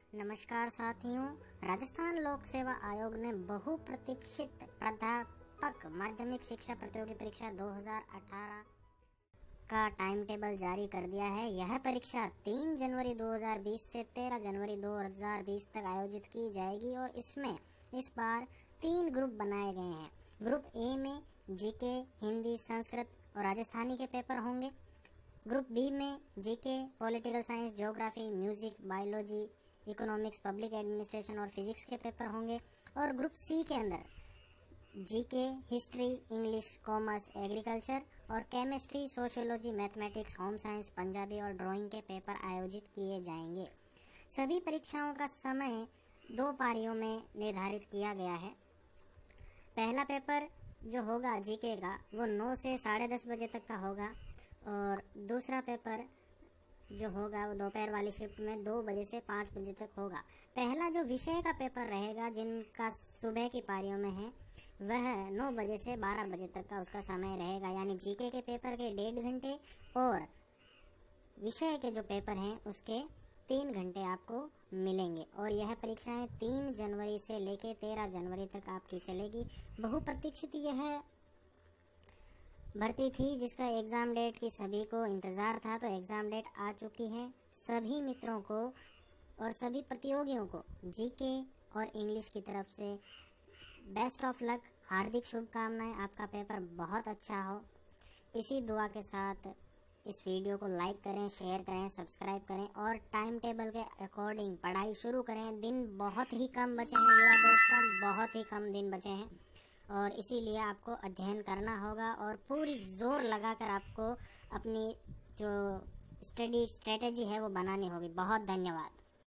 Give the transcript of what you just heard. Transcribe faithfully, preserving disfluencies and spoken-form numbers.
नमस्कार साथियों, राजस्थान लोक सेवा आयोग ने बहुप्रतीक्षित प्राध्यापक माध्यमिक शिक्षा प्रतियोगी परीक्षा दो हज़ार अठारह का टाइम टेबल जारी कर दिया है। यह परीक्षा तीन जनवरी दो हज़ार बीस से तेरह जनवरी दो हज़ार बीस तक आयोजित की जाएगी और इसमें इस बार तीन ग्रुप बनाए गए हैं। ग्रुप ए में जीके, हिंदी, संस्कृत और राजस्थानी के पेपर होंगे। ग्रुप बी में GK, political science, geography, music, biology, economics, public administration और फिजिक्स के पेपर होंगे। और ग्रुप सी के अंदर GK, history, English, commerce, agriculture और chemistry, sociology, mathematics, home science, Punjabi और ड्राइंग के पेपर आयोजित किए जाएंगे। सभी परीक्षाओं का समय दो पारियों में निर्धारित किया गया है। पहला पेपर जो होगा जीके का वो नौ से साढ़े दस बजे तक का होगा और दूसरा पेपर जो होगा वो दोपहर वाली शिफ्ट में दो बजे से पाँच बजे तक होगा। पहला जो विषय का पेपर रहेगा जिनका सुबह की पारियों में है वह नौ बजे से बारह बजे तक का उसका समय रहेगा, यानी जीके के पेपर के डेढ़ घंटे और विषय के जो पेपर हैं उसके तीन घंटे आपको मिलेंगे। और यह परीक्षाएं तीन जनवरी से लेकर तेरह जनवरी तक आपकी चलेगी। बहुप्रतीक्षित यह भर्ती थी जिसका एग्ज़ाम डेट की सभी को इंतज़ार था, तो एग्ज़ाम डेट आ चुकी है। सभी मित्रों को और सभी प्रतियोगियों को जीके और इंग्लिश की तरफ से बेस्ट ऑफ लक, हार्दिक शुभकामनाएं। आपका पेपर बहुत अच्छा हो। इसी दुआ के साथ इस वीडियो को लाइक करें, शेयर करें, सब्सक्राइब करें और टाइम टेबल के अकॉर्डिंग पढ़ाई शुरू करें। दिन बहुत ही कम बचे हैं युवा दोस्तों, बहुत ही कम दिन बचे हैं और इसीलिए आपको अध्ययन करना होगा और पूरी जोर लगाकर आपको अपनी जो स्टडी स्ट्रेटेजी है वो बनानी होगी। बहुत धन्यवाद।